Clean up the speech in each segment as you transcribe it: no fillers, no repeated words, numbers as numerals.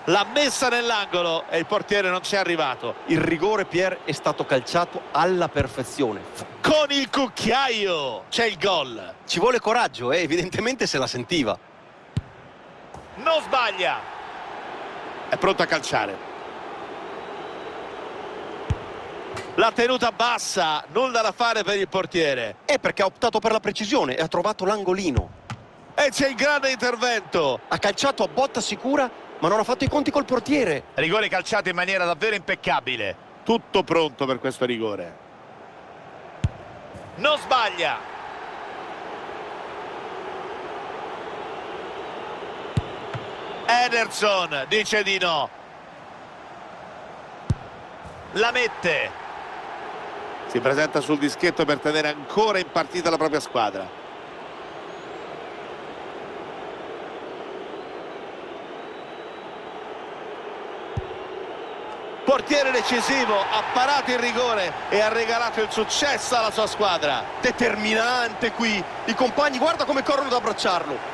L'ha messa nell'angolo e il portiere non ci è arrivato. Il rigore, Pier, è stato calciato alla perfezione. Con il cucchiaio c'è il gol. Ci vuole coraggio, evidentemente se la sentiva. Non sbaglia. È pronto a calciare. La tenuta bassa, nulla da fare per il portiere. È perché ha optato per la precisione e ha trovato l'angolino. E c'è il grande intervento. Ha calciato a botta sicura, ma non ha fatto i conti col portiere. Rigore calciato in maniera davvero impeccabile. Tutto pronto per questo rigore. Non sbaglia. Ederson dice di no. La mette. Si presenta sul dischetto per tenere ancora in partita la propria squadra. Portiere decisivo, ha parato il rigore e ha regalato il successo alla sua squadra. Determinante qui. I compagni, guarda come corrono ad abbracciarlo.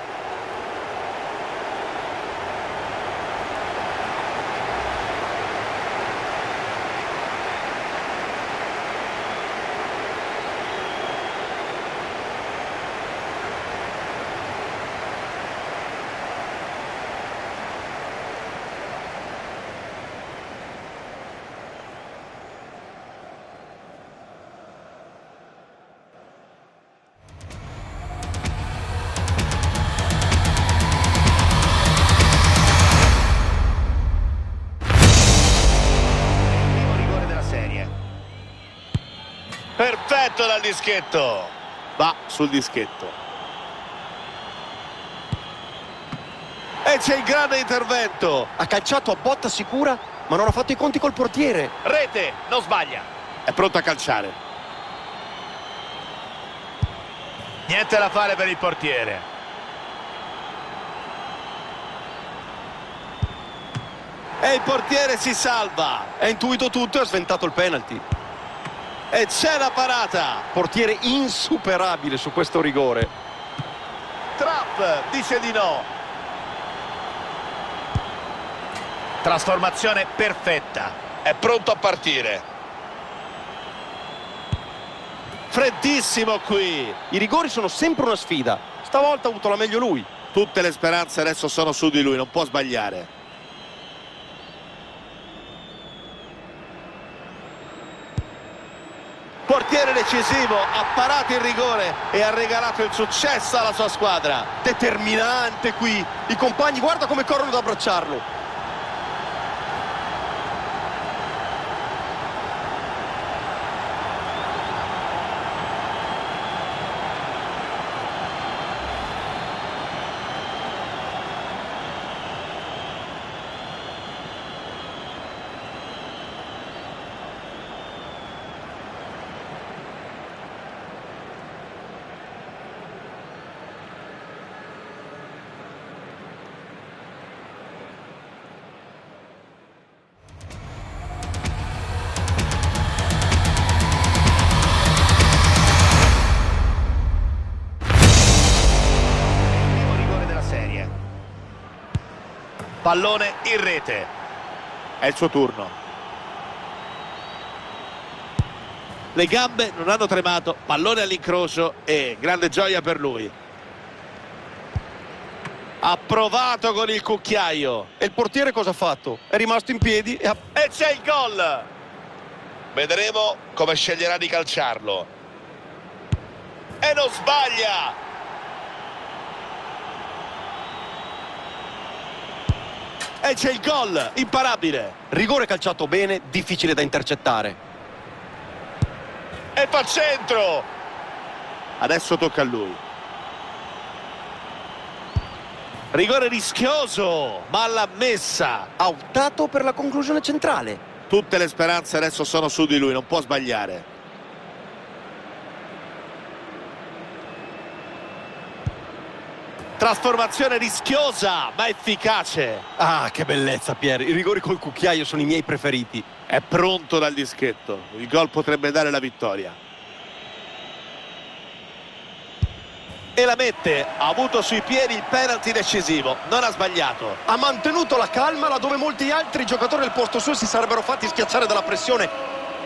Perfetto dal dischetto. Va sul dischetto. E c'è il grande intervento. Ha calciato a botta sicura, ma non ha fatto i conti col portiere. Rete, non sbaglia. È pronto a calciare. Niente da fare per il portiere. E il portiere si salva. Ha intuito tutto e ha sventato il penalty. E c'è la parata. Portiere insuperabile su questo rigore. Trapp dice di no. Trasformazione perfetta. È pronto a partire. Freddissimo qui. I rigori sono sempre una sfida. Stavolta ha avuto la meglio lui. Tutte le speranze adesso sono su di lui, non può sbagliare. Portiere decisivo, ha parato il rigore e ha regalato il successo alla sua squadra. Determinante qui. I compagni, guarda come corrono ad abbracciarlo. Pallone in rete. È il suo turno. Le gambe non hanno tremato. Pallone all'incrocio e grande gioia per lui. Ha provato con il cucchiaio. E il portiere cosa ha fatto? È rimasto in piedi e ha... E c'è il gol. Vedremo come sceglierà di calciarlo. E non sbaglia. E c'è il gol, imparabile. Rigore calciato bene, difficile da intercettare. E fa centro. Adesso tocca a lui. Rigore rischioso, ma l'ha messa. Ha optato per la conclusione centrale. Tutte le speranze adesso sono su di lui, non può sbagliare. Trasformazione rischiosa, ma efficace. Ah, che bellezza, Pier. I rigori col cucchiaio sono i miei preferiti. È pronto dal dischetto. Il gol potrebbe dare la vittoria. E la mette, ha avuto sui piedi il penalty decisivo, non ha sbagliato. Ha mantenuto la calma laddove molti altri giocatori al posto suo si sarebbero fatti schiacciare dalla pressione.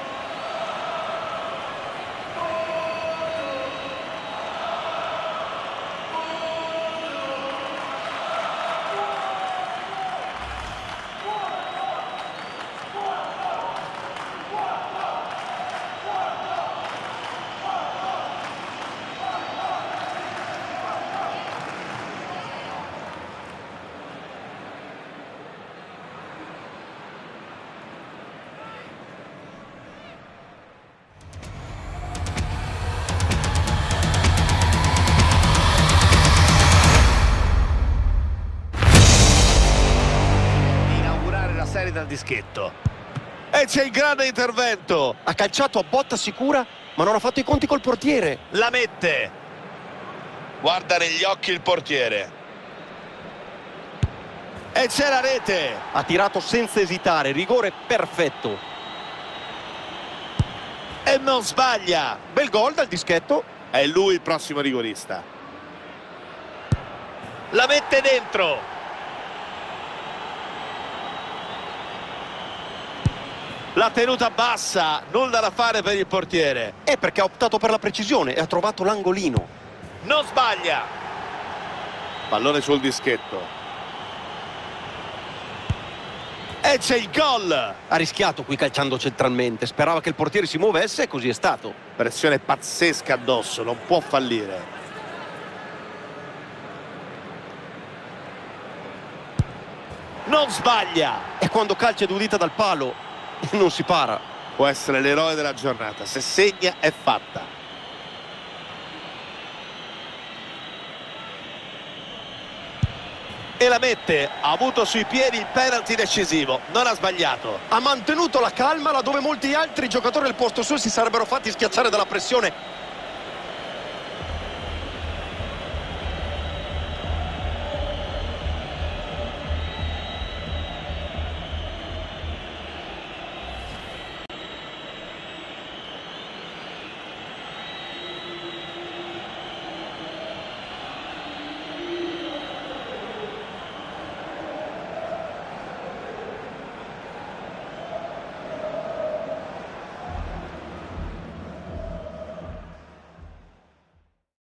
Serie dal dischetto e c'è il grande intervento. Ha calciato a botta sicura, ma non ha fatto i conti col portiere. La mette, guarda negli occhi il portiere e c'è la rete. Ha tirato senza esitare, rigore perfetto. E non sbaglia. Bel gol dal dischetto. È lui il prossimo rigorista. La mette dentro. La tenuta bassa, nulla da fare per il portiere. È perché ha optato per la precisione e ha trovato l'angolino. Non sbaglia. Pallone sul dischetto. E c'è il gol. Ha rischiato qui calciando centralmente. Sperava che il portiere si muovesse e così è stato. Pressione pazzesca addosso, non può fallire. Non sbaglia. E quando calcia due dita dal palo non si para. Può essere l'eroe della giornata, se segna è fatta. E la mette, ha avuto sui piedi il penalty decisivo, non ha sbagliato. Ha mantenuto la calma laddove molti altri giocatori al posto suo si sarebbero fatti schiacciare dalla pressione.